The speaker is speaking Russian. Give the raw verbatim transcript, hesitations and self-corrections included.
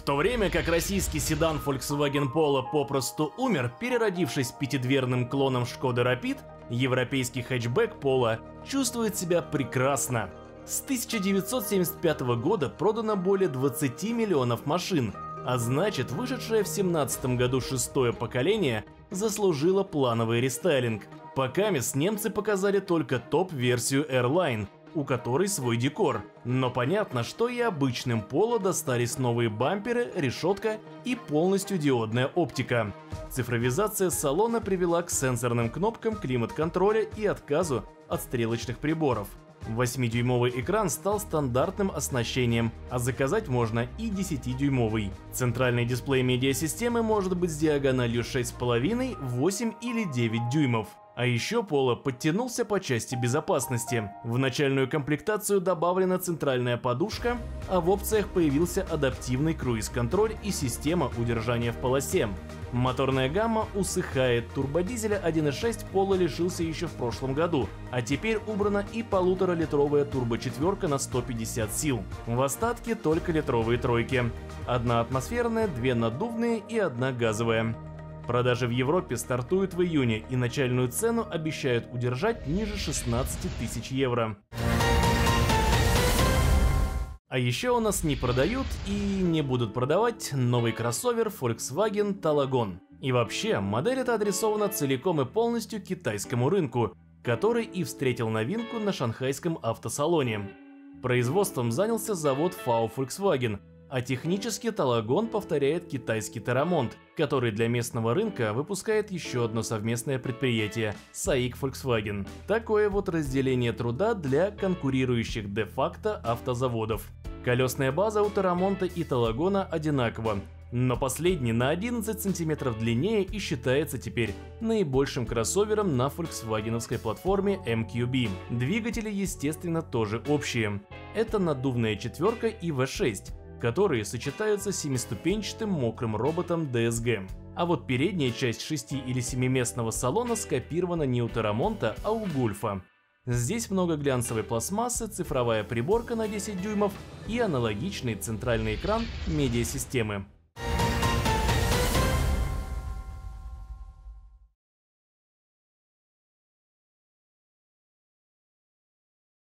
В то время как российский седан Volkswagen Polo попросту умер, переродившись пятидверным клоном Шкоды Rapid, европейский хэтчбэк Polo чувствует себя прекрасно. С тысяча девятьсот семьдесят пятого года продано более двадцати миллионов машин, а значит, вышедшее в две тысячи семнадцатом году шестое поколение заслужило плановый рестайлинг. Покамест немцы показали только топ-версию R-Line, у которой свой декор, но понятно, что и обычным Polo достались новые бамперы, решетка и полностью диодная оптика. Цифровизация салона привела к сенсорным кнопкам климат-контроля и отказу от стрелочных приборов. восьмидюймовый экран стал стандартным оснащением, а заказать можно и десятидюймовый. Центральный дисплей медиасистемы может быть с диагональю шесть с половиной, восемь или девять дюймов. А еще Polo подтянулся по части безопасности. В начальную комплектацию добавлена центральная подушка, а в опциях появился адаптивный круиз-контроль и система удержания в полосе. Моторная гамма усыхает, турбодизеля один и шесть Polo лишился еще в прошлом году, а теперь убрана и полуторалитровая турбочетверка на сто пятьдесят сил. В остатке только литровые тройки. Одна атмосферная, две наддувные и одна газовая. Продажи в Европе стартуют в июне, и начальную цену обещают удержать ниже шестнадцати тысяч евро. А еще у нас не продают и не будут продавать новый кроссовер Volkswagen Talagon. И вообще, модель эта адресована целиком и полностью китайскому рынку, который и встретил новинку на шанхайском автосалоне. Производством занялся завод эф эй о Volkswagen, а технически Talagon повторяет китайский Terramont, который для местного рынка выпускает еще одно совместное предприятие – Саик Volkswagen. Такое вот разделение труда для конкурирующих де-факто автозаводов. Колесная база у Terramont и Talagon одинакова, но последний на одиннадцать сантиметров длиннее и считается теперь наибольшим кроссовером на фольксвагеновской платформе эм кью би. Двигатели, естественно, тоже общие. Это наддувная четверка и ви шесть. Которые сочетаются с семиступенчатым мокрым роботом ди эс джи. А вот передняя часть шести- или семиместного салона скопирована не у Terramont, а у Гольфа. Здесь много глянцевой пластмассы, цифровая приборка на десять дюймов и аналогичный центральный экран медиасистемы.